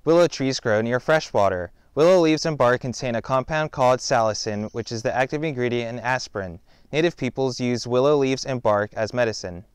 Willow trees grow near fresh water. Willow leaves and bark contain a compound called salicin, which is the active ingredient in aspirin. Native peoples use willow leaves and bark as medicine.